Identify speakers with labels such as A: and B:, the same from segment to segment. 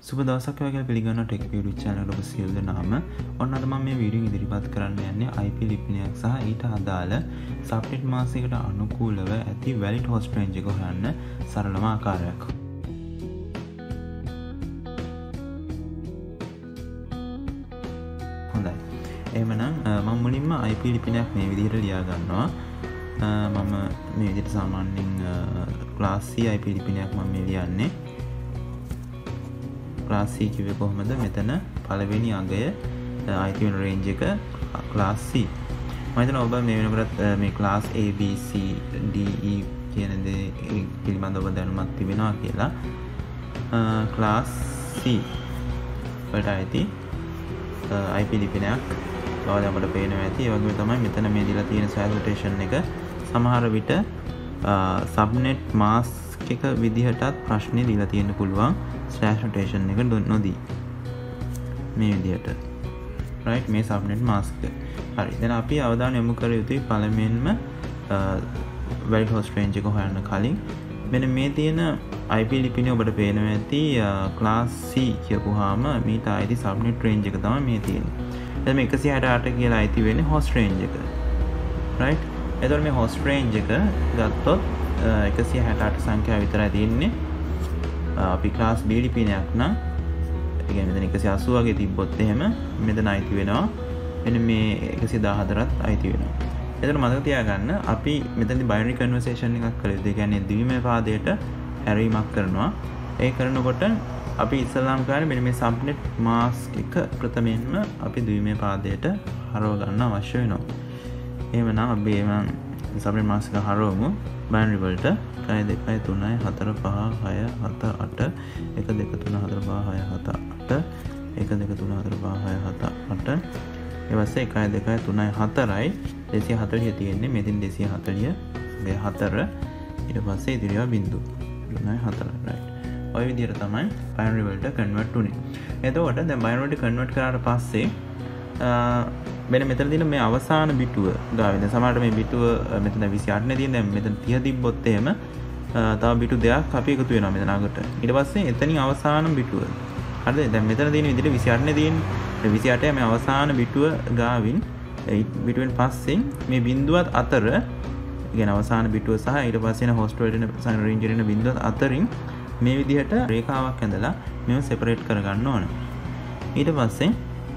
A: සුබ දවසක් වගේ පිළිගන්නවා ටෙක් YouTube channel එකට ඔබ සියලු දෙනාම. ඔන්න අද මම මේ වීඩියෝ ඉදිරිපත් කරන්න යන්නේ IP ලිපිනයක් සහ ඊට අදාළ subnet mask එකට අනුකූලව ඇති valid host range එක හොයන්න සරලම ආකාරයක්. හොඳයි. එහෙමනම් මම මුලින්ම IP ලිපිනයක් මේ විදිහට ලියා ගන්නවා. මම මේ විදිහට සාමාන්‍යයෙන් class C IP ලිපිනයක් මම මේ ලියන්නේ. class C කිව්වේ කොහොමද? මෙතන පළවෙනි අගය IP වෙන range එක class C. මම හිතනවා ඔබ මේ වෙනකොට මේ class A B C D E කියන දේ පිළිබඳව දැනුමක් තිබෙනවා කියලා. class C වලට ඇති IP ලිපිනයක් ඔයාලා අපිට පේනවා ඇති. ඒ වගේම තමයි මෙතන මේ දීලා තියෙන size rotation එක සමහර විට subnet mask එක විදිහටත් ප්‍රශ්නේ දීලා තියෙන්න පුළුවන්. slash rotation එක නොදී මේ විදිහට right මේ subnet mask එක. හරි. දැන් අපි අවධානය යොමු කර යුතුයි පළමුවෙන්ම valid host range එක හොයන්න කලින් මෙන්න මේ තියෙන IP ලිපිනේ ඔබට පේනවා ඇති class C කියපුවාම මීට ආයිති subnet range එක තමයි මේ තියෙන්නේ. දැන් මේ 168 කියලා ආයිති වෙන්නේ host range එක. right. එතකොට මේ host range එක ගත්තොත් 168 සංඛ්‍යාව විතරයි තියෙන්නේ. අපි class B ලිපිනයක් නම් ඒ කියන්නේ මෙතන 180 වගේ තිබ්බොත් එහෙම මෙතන අයිති වෙනවා මෙන්න මේ 114ත් අයිති වෙනවා. එතන මතක තියාගන්න අපි මෙතනදී binary conversion එකක් කළේ. ඒ කියන්නේ ද්විමය පාදයට හැරීමක් කරනවා. ඒ කරනකොට අපි ඉස්සල්ලාම කරන්නේ මෙන්න මේ subnet mask එක ප්‍රථමයෙන්ම අපි ද්විමය පාදයට හරව ගන්න අවශ්‍ය වෙනවා. එහෙමනම් අපි subnet mask එක හරවමු binary වලට 1 2 3 4 5 6 7 8 1 2 3 4 5 6 7 8 1 2 3 4 5 6 7 8 ඊට පස්සේ 1 2 3 4යි 240 තියෙන්නේ මෙතන 240 මේ 4 ඊට පස්සේ ඉදිරියව බිංදු 3 4 right ඔය විදිහට තමයි binary වලට convert උනේ. එතකොට දැන් binary වලට convert කරාට පස්සේ මෙන්න මෙතන තියෙන මේ අවසාන බිටුව ගාවේ දැන් සමහරට මේ බිටුව මෙතන 28 නේ තියෙන්නේ. දැන් මෙතන 30 තිබ්බොත් එහෙම තව බිටු දෙකක් අපි එකතු වෙනවා මෙතන අගට. ඊට පස්සේ එතනින් අවසාන බිටුව. හරිද? දැන් මෙතන තියෙන විදිහට 28 නේ තියෙන්නේ. 28 මේ අවසාන බිටුව ගාවින් බිටුවෙන් පස්සේ මේ බිඳුවත් අතර කියන අවසාන බිටුව සහ ඊට පස්සේ එන host වලට එන range එන බිඳුවත් අතරින් මේ විදිහට රේඛාවක් ඇඳලා මේව separate කරගන්න ඕන. ඊට පස්සේ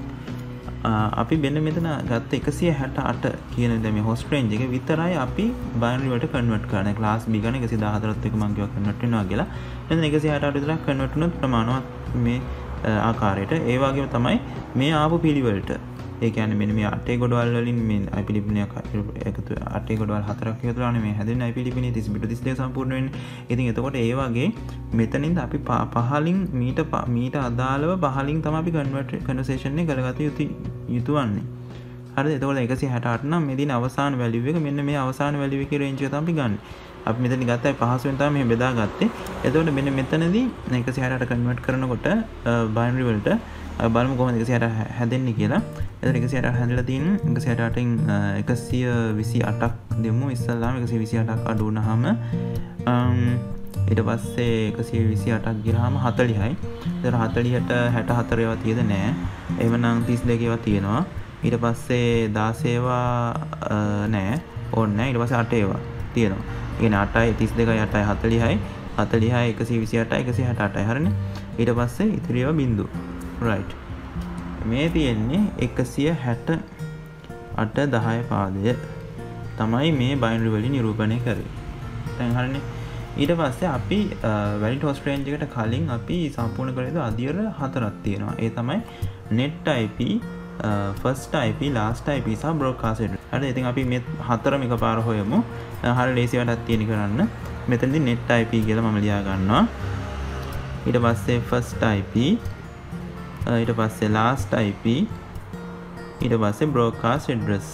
A: අපි මෙන්න මෙතන ගත්ත 168 කියන දැන් මේ host range එක විතරයි අපි binary වලට convert කරන්නේ. class B ගන්න 114ත් එක මම කිව්වා convert වෙනවා කියලා. මෙතන 168 විතරක් convert වුණොත් ප්‍රමාණවත් මේ ආකාරයට. ඒ වගේම තමයි මේ ආපු පිළිවෙලට. ඒ කියන්නේ මෙන්න මේ 8 ගොඩවල් වලින් මේ IP ලිපිනයක් එකතු 8 ගොඩවල් 4ක් එකතු කරලානේ මේ හැදෙන IP ලිපිනේ 30 බිට 32 සම්පූර්ණ වෙන්නේ. ඉතින් එතකොට ඒ වගේ මෙතනින්ද අපි පහලින් මීට අදාළව පහලින් තමයි අපි conversation එක කරගත යුතුවන්නේ. හරිද? එතකොට 168 නම් මේ දින අවසාන value එක මෙන්න මේ අවසාන value එකේ range එක තමයි ගන්න. අපි මෙතන ගත්තා පහසුවෙන් තමයි මේ බෙදාගත්තේ. එතකොට මෙන්න මෙතනදී 168 convert කරනකොට binary වලට බලමු කොහොමද 168 හැදෙන්නේ කියලා. එතකොට 168 හැදලා තියෙන 168න් 128ක් දෙමු. ඉස්සල්ලාම 128ක් අඩු වුණාම ඊට පස්සේ 128ක් ගිරාම 40යි. එතකොට 40ට 64 ඒවා තියෙද නෑ. එහෙමනම් 32 ඒවා තියෙනවා. ඊට පස්සේ 16 ඒවා නෑ. ඕනේ නෑ. ඊට පස්සේ 8 ඒවා තියෙනවා. ඒ කියන්නේ 8යි 32යි 8යි 40යි 40යි 128යි 168යි හරිනේ. ඊට පස්සේ ඉතිරි ඒවා බිංදු. right. මේ තියෙන්නේ 168 10 පාදය තමයි මේ binary වලින් නිරූපණය කරේ. දැන් හරිනේ. ඊට පස්සේ අපි valid host range එකට කලින් අපි සම්පූර්ණ කළ යුතු අදියර 4ක් තියෙනවා. ඒ තමයි net IP, first IP, last IP සහ broadcast address. හරිද? ඉතින් අපි මේ හතරම එකපාර හොයමු. හරිය ලේසි වැඩක් තියෙන කරන්න. මෙතනදී net IP කියලා මම ලියා ගන්නවා. ඊට පස්සේ first IP, ඊට පස්සේ last IP, ඊට පස්සේ broadcast address.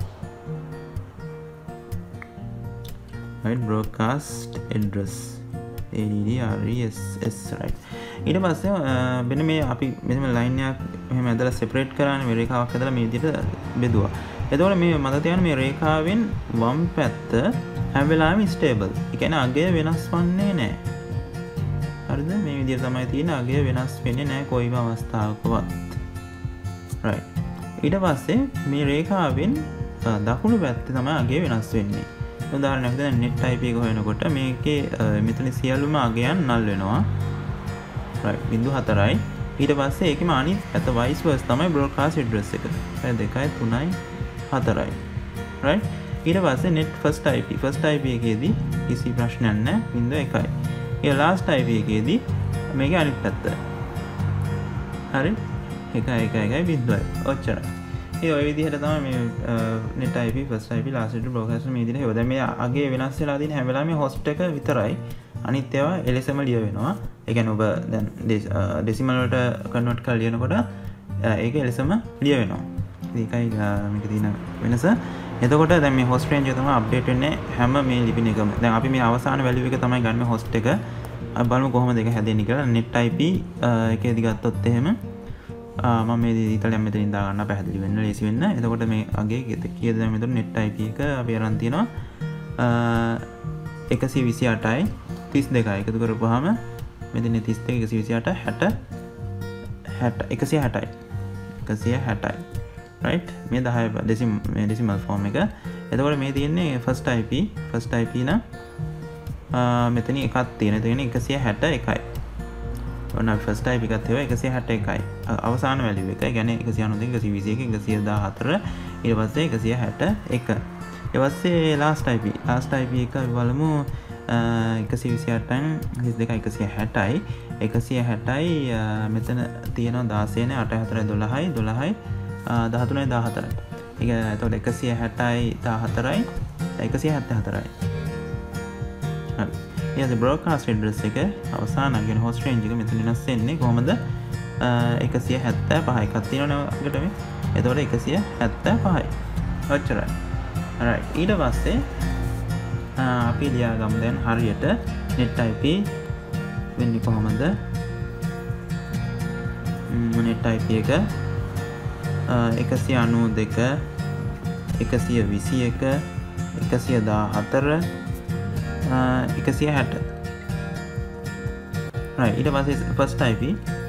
A: right, broadcast address ADDRESS right. ඊට පස්සේ මෙන්න මේ අපි මෙන්න line එකක් මෙහෙම ඇදලා separate කරානේ මේ රේඛාවක් ඇදලා මේ විදිහට බෙදුවා. එතකොට මේ මතක තියාගන්න මේ රේඛාවෙන් වම් පැත්ත හැම වෙලාවෙම stable. ඒ කියන්නේ අගය වෙනස් වන්නේ නැහැ. හරිද? මේ විදිහට තමයි තියෙන අගය වෙනස් වෙන්නේ නැහැ කොයිම අවස්ථාවකවත්. right. ඊට පස්සේ මේ රේඛාවෙන් දකුණු පැත්තේ තමයි අගය වෙනස් වෙන්නේ. උදාහරණයක් දැන් net type එක හොයනකොට මේකේ මෙතන සියලුම අගයන් null වෙනවා. right. 0.4යි. ඊට පස්සේ ඒකෙම අනිත් පැත්ත vice versa තමයි broadcast address එක. 2යි 3යි 4යි. right. ඊට පස්සේ net first IP එකේදී කිසි ප්‍රශ්නයක් නැහැ 0.1යි. ඒ last IP එකේදී මේකේ අනිත් පැත්ත. හරි? 1.1.1.0යි. ඔච්චරයි. ඒ ඔය විදිහට තමයි මේ net IP first IP last IP broadcast මේ විදිහට හේව. දැන් මේ අගේ වෙනස් වෙලා තියෙන හැම වෙලාවෙම host එක විතරයි. අනිත් ඒවා LSM ලිය වෙනවා. ඒ කියන්නේ ඔබ දැන් decimal වලට convert කරලා ලියනකොට ඒක LSM ලිය වෙනවා. ඒකයි මේක තියෙන වෙනස. එතකොට දැන් මේ host range එක තමයි update වෙන්නේ හැම මේ ලිපින එකම. දැන් අපි මේ අවසාන value එක තමයි ගන්න host එක. අපි බලමු කොහොමද ඒක හැදෙන්නේ කියලා. net IP එකේදී ගත්තොත් එහෙම මම මේ ඉතාලියෙන් මෙතනින් දා ගන්න පැහැදිලි වෙන්න ලේසි වෙන්න. එතකොට මේ අගේ කීයද දැන් මෙතන net IP එක අපි අරන් තිනවා 128යි 32යි එකතු කරපුවාම මෙතන 32 128 60 160යි. right. මේ 10 මේ decimal form එක. එතකොට මේ තියෙන්නේ first IP නම් මෙතන එකක් තියෙන. ඒ කියන්නේ 161යි. ඔන්න අපි first IP එකත් ඒවා 161යි. අවසාන value එක. ඒ කියන්නේ 192 121 114 ඊට පස්සේ 161. ඊට පස්සේ last IP එක අපි බලමු 128න් 32යි 160යි 160යි මෙතන තියෙනවා 16 නේ 8 4 12යි 12යි 13යි 14යි. ඒක එතකොට 160යි 14යි 174යි. හරි. ඊට broadcast address එක අවසාන කියන host range එක මෙතන වෙනස් වෙන්නේ කොහොමද? 175 එකක් තියෙනවනේ අපිට මේ. එතකොට 175යි. ඔච්චරයි. right. ඊට පස්සේ අපි ලියාගමු දැන් හරියට net IP වෙන්නේ කොහොමද? net IP එක 192 121 114 160. right. ඊට පස්සේ first IP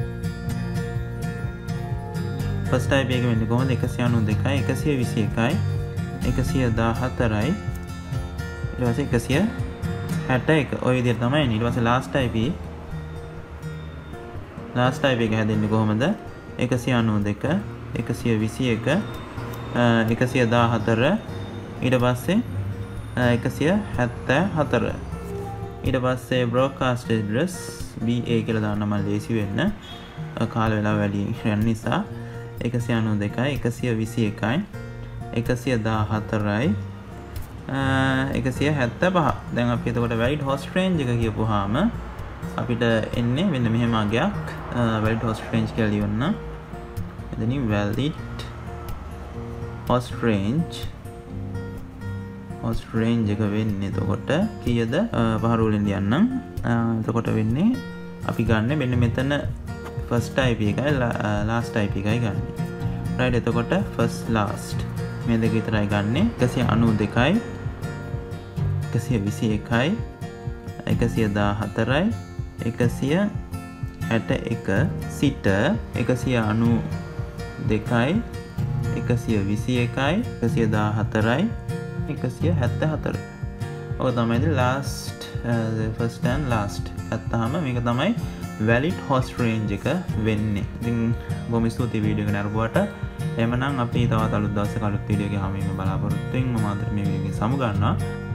A: එක වෙන්නේ කොහොමද? 192යි 121යි 114යි ඊට පස්සේ 161 ඔය විදිහට තමයි එන්නේ. ඊට පස්සේ last IP එක හැදෙන්නේ කොහොමද? 192 121 114 ඊට පස්සේ 174 ඊට පස්සේ broadcast address BA කියලා දාන්න මම ලේසි වෙන්න කාල වේලාව වැඩි යන නිසා 192යි 121යි 114යි 175. දැන් අපි එතකොට valid host range එක කියපුවාම අපිට එන්නේ මෙන්න මෙහෙම අගයක් valid host range කියලා ලියන්න. එතනින් valid host range එක වෙන්නේ එතකොට කීයද? පහර වලින් ලියන්නම්. එතකොට වෙන්නේ අපි ගන්න මෙන්න මෙතන first IP එකයි last IP එකයි ගන්න. right. එතකොට first last මේ දෙක විතරයි ගන්නෙ. 192යි 121යි 114යි 161 සිට 192යි 121යි 114යි 174. ඔය තමයි last first and last. අත්තහම මේක තමයි valid host range එක වෙන්නේ. ඉතින් බොහොම ස්තුතියි වීඩියෝ එක නරඹුවට. එහෙමනම් අපි තවත් අලුත් දවසක අලුත් වීඩියෝ එකක් හමුවෙන්න බලාපොරොත්තු වෙමු. මම අද මේ වීඩියෝ එක සමු ගන්නවා.